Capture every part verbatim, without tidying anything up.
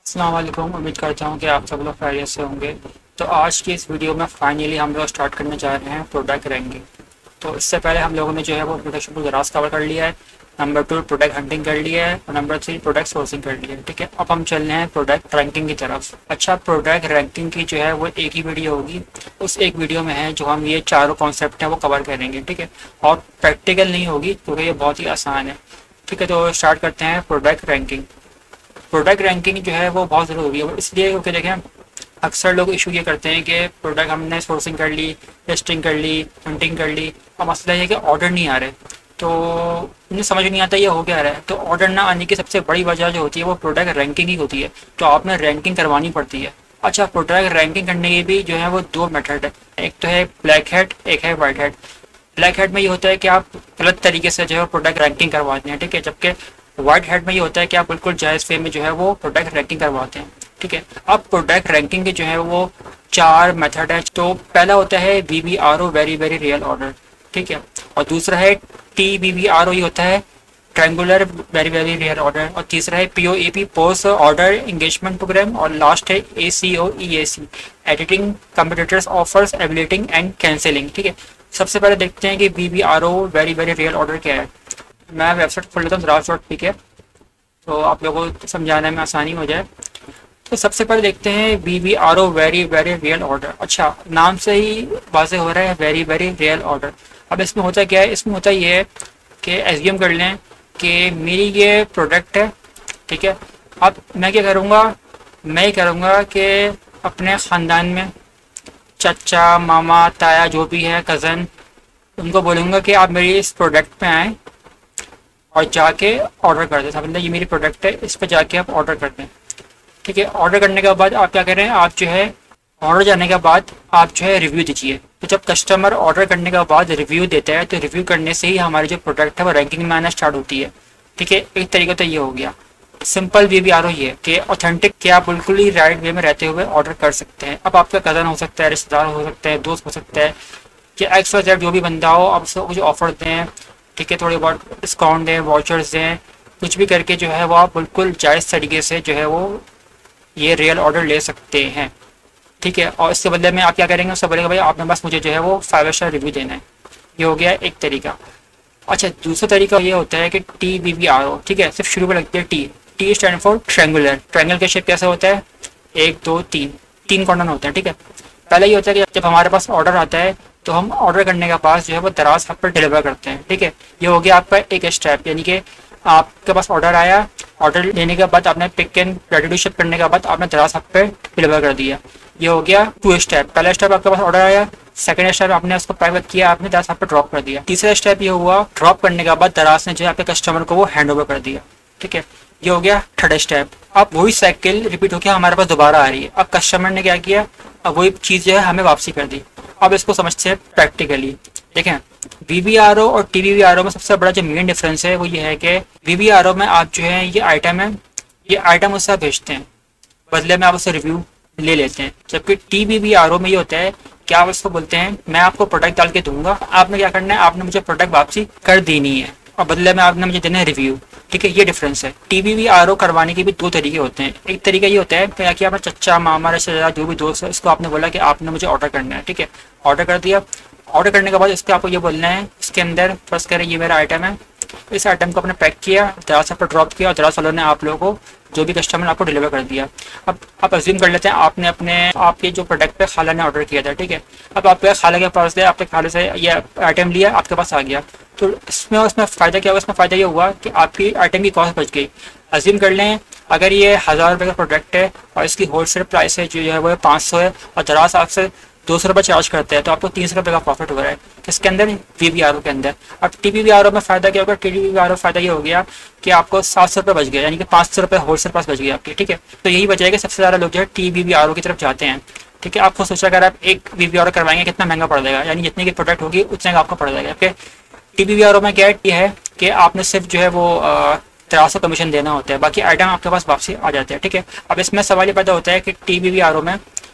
अस्सलाम वालेकुम। उम्मीद करता हूँ कि आप सब लोग खैरियत से होंगे। तो आज की इस वीडियो में फाइनली हम लोग स्टार्ट करने जा रहे हैं प्रोडक्ट रैंकिंग। तो इससे पहले हम लोगों ने जो है वो प्रोडक्शन को दराज कवर कर लिया है, नंबर टू प्रोडक्ट हंटिंग कर लिया है और नंबर थ्री प्रोडक्ट सोर्सिंग कर लिया है। ठीक है, अब हम चल रहे हैं प्रोडक्ट रैंकिंग की तरफ। अच्छा, प्रोडक्ट रैंकिंग की जो है वो एक ही वीडियो होगी। उस एक वीडियो में है जो हम ये चारों कॉन्सेप्ट हैं वो कवर करेंगे। ठीक है, और प्रैक्टिकल नहीं होगी क्योंकि ये बहुत ही आसान है। ठीक है, तो स्टार्ट करते हैं प्रोडक्ट रैंकिंग। प्रोडक्ट रैंकिंग जो है वो बहुत ज़रूरी है, इसलिए क्योंकि देखें अक्सर लोग इशू ये करते हैं कि प्रोडक्ट हमने सोर्सिंग कर ली, टेस्टिंग कर ली, हंटिंग कर ली, और मसला ये है कि ऑर्डर नहीं आ रहे। तो उन्हें समझ नहीं आता ये हो क्या रहा है। तो ऑर्डर ना आने की सबसे बड़ी वजह जो होती है वो प्रोडक्ट रैंकिंग ही होती है। तो आपने रैंकिंग करवानी पड़ती है। अच्छा, प्रोडक्ट रैंकिंग करने के भी जो है वो दो मेथड है, एक तो है ब्लैक हेड, एक है वाइट हेड। ब्लैक हेड में ये होता है कि आप गलत तरीके से जो है प्रोडक्ट रैंकिंग करवाते हैं। ठीक है, जबकि वाइट हेड में ये होता है कि आप बिल्कुल जायज़ वे में जो है वो प्रोडक्ट रैंकिंग करवाते हैं। ठीक है, अब प्रोडक्ट रैंकिंग के जो है वो चार मेथड है। तो पहला होता है V B R O, very very real order. ठीक है, और दूसरा है T B B R O, ये होता है triangular very very real order. और तीसरा है P O A P, post order engagement program. और लास्ट है A C O E A C, editing competitors offers evaluating and cancelling. ठीक है, सबसे पहले देखते हैं कि V B R O, very very real order क्या है। मैं वेबसाइट खोल लेता हूँ दराज डॉट पी के, तो आप लोगों को समझाने में आसानी हो जाए। तो सबसे पहले देखते हैं V B R O, very very real order. अच्छा, नाम से ही वाजे हो रहा है वेरी वेरी रियल ऑर्डर। अब इसमें होता क्या है, इसमें होता ये है कि एज्यूम कर लें कि मेरी ये प्रोडक्ट है। ठीक है, अब मैं क्या करूँगा, मैं ये करूँगा कि अपने ख़ानदान में चाचा, मामा, ताया जो भी है, कज़न, उनको बोलूँगा कि आप मेरी इस प्रोडक्ट पे आएँ और जाके ऑर्डर कर दें। मतलब ये मेरी प्रोडक्ट है, इस पर जाके आप ऑर्डर कर दें। ठीक है, ऑर्डर करने के बाद आप क्या करें, आप जो है ऑर्डर जाने के बाद आप जो है रिव्यू दीजिए। तो जब कस्टमर ऑर्डर करने के बाद रिव्यू देता है तो रिव्यू करने से ही हमारी जो प्रोडक्ट है वो रैंकिंग में आना स्टार्ट होती है। ठीक है, एक तरीका तो ये हो गया simple V B R O, ये कि ऑथेंटिक, कि आप बिल्कुल ही राइट वे में रहते हुए ऑर्डर कर सकते हैं। अब आपका कज़न हो सकता है, रिश्तेदार हो सकता है, दोस्त हो सकता है, कि एक्स वाई जेड जो भी बंदा हो, आप उसको कुछ ऑफर दें। ठीक है, थोड़ी बहुत डिस्काउंट दें, वाउचर्स दें, कुछ भी करके जो है वो आप बिल्कुल जायज़ तरीके से जो है वो ये रियल ऑर्डर ले सकते हैं। ठीक है, और इसके बदले में आप क्या करेंगे, उससे बोलेंगे भाई आपने बस मुझे जो है वो फाइव स्टार रिव्यू देना है। ये हो गया एक तरीका। अच्छा, दूसरा तरीका ये होता है कि T B B R O. ठीक है, सिर्फ शुरू में लगती है T. T stand for triangular. Triangle का शेप कैसा होता है, एक दो तीन, तीन कॉर्नर होते हैं। ठीक है, पहला ये होता है कि जब हमारे पास ऑर्डर आता है तो हम ऑर्डर करने के पास जो है वो दराज हब पर डिलीवर करते हैं। ठीक है, ये हो गया आपका एक स्टेप, यानी कि आपके पास ऑर्डर आया, ऑर्डर लेने के बाद आपने pick and ready to ship करने के बाद आपने दराज हब पे डिलीवर कर दिया। ये हो गया टू स्टेप। पहला स्टेप आपके पास ऑर्डर आया, सेकंड स्टेप आपने उसको पैक किया, आपने दराज हब पे ड्रॉप कर दिया। तीसरा स्टेप ये हुआ, ड्रॉप करने के बाद दराज ने जो है आपके कस्टमर को वो हैंड ओवर कर दिया। ठीक है, ये हो गया थर्ड स्टेप। अब वही साइकिल रिपीट होकर हमारे पास दोबारा आ रही है। अब कस्टमर ने क्या किया, अब वही चीज़ जो है हमें वापसी कर दी। अब इसको समझते हैं प्रैक्टिकली। देखें, वी बी आर ओ और T B B R O में सबसे बड़ा जो मेन डिफरेंस है वो ये है कि वी बी आर ओ में आप जो है ये आइटम है, ये आइटम उससे आप भेजते हैं, बदले में आप उससे रिव्यू ले लेते हैं। जबकि T B B R O में ये होता है कि आप उसको बोलते हैं मैं आपको प्रोडक्ट डाल के दूंगा, आपने क्या करना है, आपने मुझे प्रोडक्ट वापसी कर देनी है और बदले में आपने मुझे देना है रिव्यू। ठीक है, ये डिफरेंस है। T B B R O करवाने के भी दो तरीके होते हैं। एक तरीका ये होता है कि आपने चच्चा, मामा, रिश्तेदार जो भी दोस्त है, इसको आपने बोला कि आपने मुझे ऑर्डर करना है। ठीक है, ऑर्डर कर दिया। ऑर्डर करने के बाद इसके आपको ये बोलना है, इसके अंदर फर्स्ट करें ये मेरा आइटम है, इस आइटम को आपने पैक किया, दराज पर ड्रॉप किया और दराज वालों ने आप लोगों को जो भी कस्टमर आपको डिलीवर कर दिया। अब आप अज्यूम कर लेते हैं आपने अपने आपके जो प्रोडक्ट पे खाला ने ऑर्डर किया था। ठीक है, अब आपके खाला के पास गए, आपके खाले से ये आइटम लिया, आपके पास आ गया। तो इसमें उसमें फ़ायदा क्या हुआ, इसमें फ़ायदा ये हुआ कि आपकी आइटम की कॉस्ट बच गई। अज्यूम कर लें अगर ये हज़ार रुपये का प्रोडक्ट है और इसकी होलसेल प्राइस है जो है वो पाँच सौ है और दराज आपसे दो सौ रुपये चार्ज करते हैं, तो आपको तीन सौ रुपये का प्रॉफिट हो रहा है किसके अंदर, वी बी आर ओ के अंदर। अब T B B R O में फ़ायदा क्या होगा, T B B R O फ़ायदा ये हो गया कि आपको सात सौ रुपये बच गया, यानी कि पाँच सौ रुपये होलसेल प्राइस बच गई आपकी। ठीक है, तो यही वजह है कि सबसे ज़्यादा लोग जो है T B B R O की तरफ जाते हैं। ठीक है, आपको सोचा अगर आप एक वी बी आर ओ करवाएंगे कितना महंगा पड़ जाएगा, यानी जितनी की प्रोडक्ट होगी उतने का आपको पड़ जाएगा। आपके T B B R O में क्या है कि आपने सिर्फ जो है वो तेरह सौ कमीशन देना होता है, बाकी आइटम आपके पास वापसी आ जाते हैं। ठीक है, अब इसमें सवाल ये पैदा होता है कि T B B R O में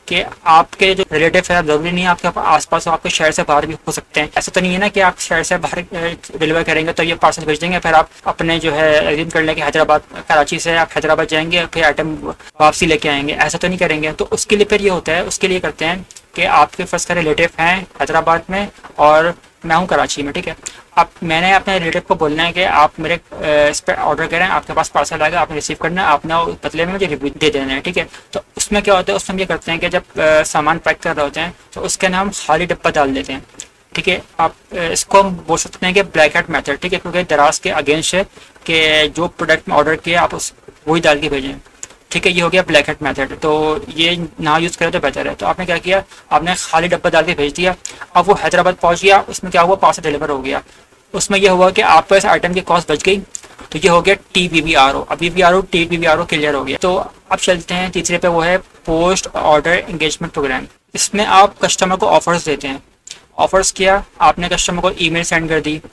कि आपके जो रिलेटिव है ज़रूरी नहीं है आपके आसपास हो, आपके शहर से बाहर भी हो सकते हैं। ऐसा तो नहीं है ना कि आप शहर से बाहर डिलीवर करेंगे तो ये पार्सल भेज देंगे, फिर आप अपने जो है एग्जिम कर लेंगे हैदराबाद, कराची से आप हैदराबाद जाएंगे फिर आइटम वापसी लेके आएंगे, ऐसा तो नहीं करेंगे। तो उसके लिए फिर ये होता है, उसके लिए करते हैं कि आपके फर्स्ट का रिलेटिव हैं हैदराबाद में और मैं हूँ कराची में, ठीक है। अब मैंने अपने रिलेटिव को बोलना है कि आप मेरे इस पर ऑर्डर करें, आपके पास पार्सल आएगा, आपने रिसीव करना है, आपने उस बदले में मुझे रिव्यू दे देना है, ठीक है। तो उसमें क्या होता है, उसमें ये करते हैं कि जब आ, सामान पैक कर रहे होते हैं तो उसके अंदर हम खाली डब्बा डाल देते हैं, ठीक है। आप इसको हम बोल सकते हैं कि ब्लैक हैट मेथड, ठीक है, क्योंकि दराज के अगेंस्ट है कि जो प्रोडक्ट में ऑर्डर किया आप उस वही डाल के भेजें, ठीक है। ये हो गया ब्लैक हैट मेथड, तो ये ना यूज़ करें तो बेहतर है। तो आपने क्या किया, आपने खाली डब्बा डाल के भेज दिया, अब वो हैदराबाद पहुंच गया, उसमें क्या हुआ, पार्सल डिलीवर हो गया। उसमें यह हुआ कि आपको इस आइटम की कॉस्ट बच गई, तो ये हो गया T B B R O. अब B B R O T B B R O clear हो गया। तो अब चलते हैं तीसरे पे, वो है पोस्ट ऑर्डर एंगेजमेंट प्रोग्राम। इसमें आप कस्टमर को ऑफर्स देते हैं। ऑफर्स किया आपने, कस्टमर को ईमेल सेंड कर दी,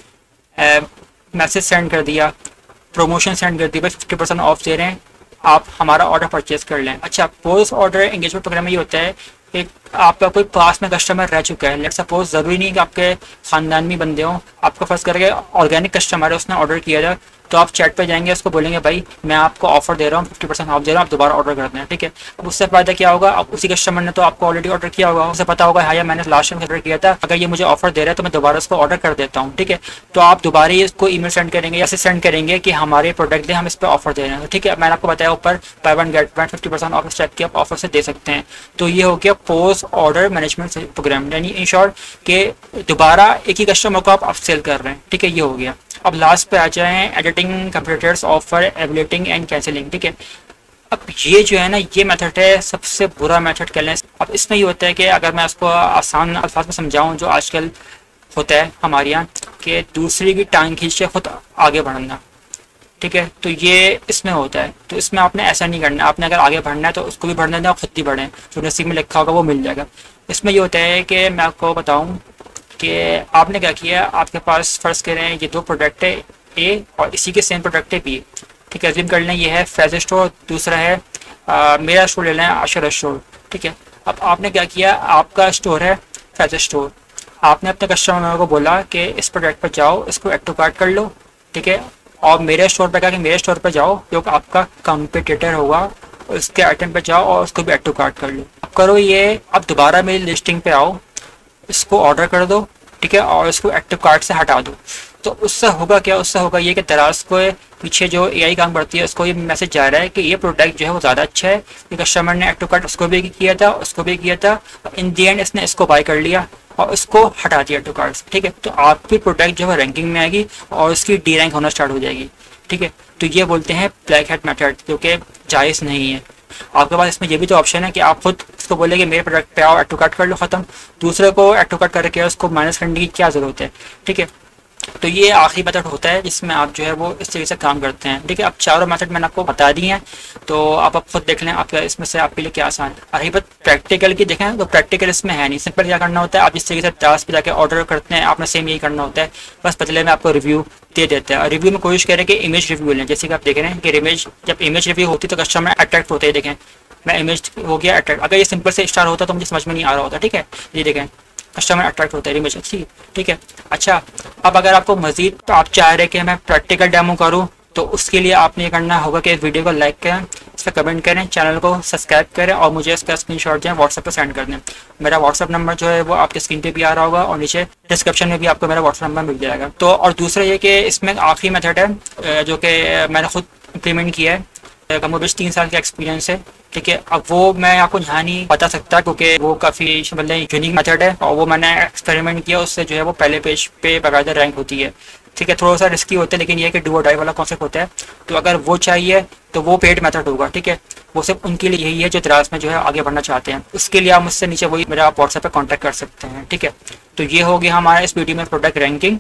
मैसेज सेंड कर दिया, प्रमोशन सेंड कर दी, भाई फिफ्टी परसेंट ऑफ दे रहे हैं, आप हमारा ऑर्डर परचेज कर लें। अच्छा, पोस्ट ऑर्डर एंगेजमेंट प्रोग्राम में ये होता है कि आपका कोई पास में कस्टमर रह चुका है, लेट सपोज, ज़रूरी नहीं कि आपके ख़ानदान में बंदे हों, आपका फर्स्ट करके ऑर्गेनिक कस्टमर है, उसने ऑर्डर किया था, तो आप चैट पे जाएंगे, उसको बोलेंगे भाई मैं आपको ऑफर दे रहा हूँ, फिफ्टी परसेंट ऑफ दे रहा हूँ, आप दोबारा ऑर्डर करते हैं, ठीक है। अब उससे फायदा क्या होगा, अब उसी कस्टमर ने तो आपको ऑलरेडी ऑर्डर किया होगा, उसे पता होगा हाँ यार मैंने लास्ट टाइम ऑर्डर किया था, अगर ये मुझे ऑफर दे रहा है तो मैं दोबारा उसको ऑर्डर कर देता हूँ, ठीक है। तो आप दोबारा ही इसको ईमेल सेंड करेंगे या सेंड करेंगे कि हमारे प्रोडक्ट दे, हम इस पर ऑफर दे रहे हैं, ठीक है। मैंने आपको बताया ऊपर buy one get one fifty percent off इस टाइप की आप ऑफर से दे सकते हैं। तो ये हो गया पोस्ट ऑर्डर मैनेजमेंट प्रोग्राम, यानी इन शॉर्ट के दोबारा एक ही कस्टमर को आप अपसेल कर रहे हैं, ठीक है, ये हो गया। अब लास्ट पे आ जाए editing computers offer evaluating and cancelling, ठीक है। अब ये जो है ना, ये मेथड है सबसे बुरा मेथड कह लें। अब इसमें ये होता है कि अगर मैं उसको आसान अल्फाज में समझाऊं, जो आजकल होता है हमारे यहाँ कि दूसरे की टांग खींच के खुद आगे बढ़ना, ठीक है, तो ये इसमें होता है। तो इसमें आपने ऐसा नहीं करना, आपने अगर आगे बढ़ना है तो उसको भी बढ़ने दें और खुद ही बढ़ें, जो नसीब में लिखा होगा वो मिल जाएगा। इसमें ये होता है कि मैं आपको बताऊँ कि आपने क्या किया, आपके पास फर्स्ट करें ये दो प्रोडक्ट है ए और इसी के सेम प्रोडक्ट है बी, ठीक है। अज्यूम कर लें ये है फैज स्टोर, दूसरा है आ, मेरा स्टोर ले लें आशर स्टोर, ठीक है। अब आपने क्या किया, आपका स्टोर है फैज स्टोर, आपने अपने कस्टमर को बोला कि इस प्रोडक्ट पर जाओ, इसको एड टू कार्ट कर लो, ठीक है, और मेरे स्टोर पर कहा कि मेरे स्टोर पर जाओ, जो आपका कंपटीटर होगा उसके आइटम पर जाओ और उसको भी एड टू कार्ट कर लो। अब करो ये, अब दोबारा मेरी लिस्टिंग पे आओ, इसको ऑर्डर कर दो, ठीक है, और इसको एक्टिव कार्ट से हटा दो। तो उससे होगा क्या, उससे होगा ये कि दराज को पीछे जो एआई काम करती है उसको ये मैसेज जा रहा है कि ये प्रोडक्ट जो है वो ज़्यादा अच्छा है, ये कस्टमर ने एक्टिव कार्ट उसको भी किया था, उसको भी किया था, इन दी एंड इसने इसको बाय कर लिया और इसको हटा दिया एक्टिव कार्ट से, ठीक है। तो आपकी प्रोडक्ट जो है रैंकिंग में आएगी और उसकी डी रैंक होना स्टार्ट हो जाएगी, ठीक है। तो ये बोलते हैं ब्लैक हैट मेथड, जो कि जायज़ नहीं है। आपके पास इसमें ये भी तो ऑप्शन है कि आप खुद उसको बोले कि मेरे प्रोडक्ट पे आओ, एड टू कार्ट कर लो, खत्म, दूसरे को एड टू कार्ट करके उसको माइनस करने की क्या ज़रूरत है, ठीक है। तो ये आखिरी मेथड होता है जिसमें आप जो है वो इस तरीके से काम करते हैं, ठीक है। अब चारों मेथड मैंने आपको बता दी हैं, तो आप अब खुद देख लें आप इसमें से आपके लिए क्या आसान है। रही बात प्रैक्टिकल की देखें तो प्रैक्टिकल इसमें है नहीं, सिंपल क्या करना होता है, आप जिस तरीके से दराज पे जाके ऑर्डर करते हैं आपने सेम यही करना होता है, बस बदले में आपको रिव्यू दे देता है। और रिव्यू में कोशिश करें कि इमेज रिव्यू लें, जैसे कि आप देख रहे हैं कि इमेज जब इमेज रिव्यू होती है तो कस्टमर अट्रैक्ट होते हैं। देखें मैं इमेज हो गया अट्रैक्ट, अगर ये सिंपल से स्टार होता तो मुझे समझ में नहीं आ रहा होता, ठीक है। ये देखें कस्टमर अट्रैक्ट होता है इमेज अच्छी, ठीक है। अच्छा, अब अगर आपको मजीद तो आप चाह रहे कि मैं प्रैक्टिकल डेमो करूं, तो उसके लिए आपने ये करना होगा कि इस वीडियो को लाइक करें, इस पर कमेंट करें, चैनल को सब्सक्राइब करें और मुझे इसका स्क्रीनशॉट जो है व्हाट्सएप पर सेंड कर दें। मेरा व्हाट्सएप नंबर जो है वो आपके स्क्रीन पे भी आ रहा होगा और नीचे डिस्क्रिप्शन में भी आपको मेरा व्हाट्सएप नंबर मिल जाएगा। तो और दूसरा ये कि इसमें आखिरी मेथड है जो कि मैंने खुद इम्प्लीमेंट किया है, कम बेश तीन साल का एक्सपीरियंस है, ठीक है। अब वो मैं आपको यहाँ नहीं बता सकता क्योंकि वो काफ़ी मतलब यूनिक मेथड है और वो मैंने एक्सपेरिमेंट किया, उससे जो है वो पहले पेज पे बाकायदा रैंक होती है, ठीक है। थोड़ा सा रिस्की होता है लेकिन ये कि डू और डाई वाला कॉन्सेप्ट होता है। तो अगर वो चाहिए तो वो पेड मेथड होगा, ठीक है। वो सिर्फ उनके लिए यही है जो दराज में जो है आगे बढ़ना चाहते हैं, उसके लिए आप मुझसे नीचे वही मेरा आप व्हाट्सएप पर कॉन्टैक्ट कर सकते हैं, ठीक है। तो ये हो गया हमारा इस वीडियो में प्रोडक्ट रैंकिंग।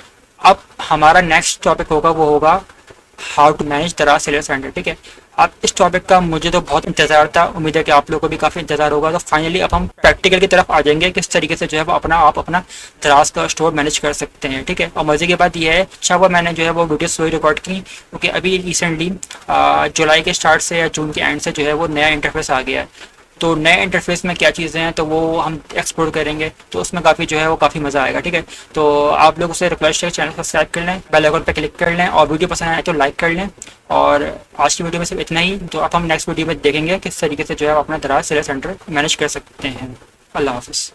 अब हमारा नेक्स्ट टॉपिक होगा वो होगा how to manage Daraz seller center, ठीक है। अब इस टॉपिक का मुझे तो बहुत इंतजार था, उम्मीद है कि आप लोगों को भी काफ़ी इंतजार होगा। तो फाइनली अब हम प्रैक्टिकल की तरफ आ जाएंगे, किस तरीके से जो है वो अपना आप अपना दराज का स्टोर मैनेज कर सकते हैं, ठीक है। और मज़े की बात यह है, अच्छा हुआ मैंने जो है वो वीडियो सो रिकॉर्ड की क्योंकि अभी रिसेंटली जुलाई के स्टार्ट से या जून के एंड से जो है वो नया इंटरफेस आ गया है। तो नए इंटरफेस में क्या चीज़ें हैं तो वो हम एक्सप्लोर करेंगे, तो उसमें काफ़ी जो है वो काफ़ी मज़ा आएगा। ठीक है, तो आप लोग उसे रिक्वेस्ट है चैनल सब्सक्राइब कर लें, बेल आइकन पर क्लिक कर लें और वीडियो पसंद आए तो लाइक कर लें। और आज की वीडियो में सिर्फ इतना ही, तो अब हम नेक्स्ट वीडियो में देखेंगे किस तरीके से जो है आप अपना दराज सेलर सेंटर मैनेज कर सकते हैं। अल्लाह हाफिज़।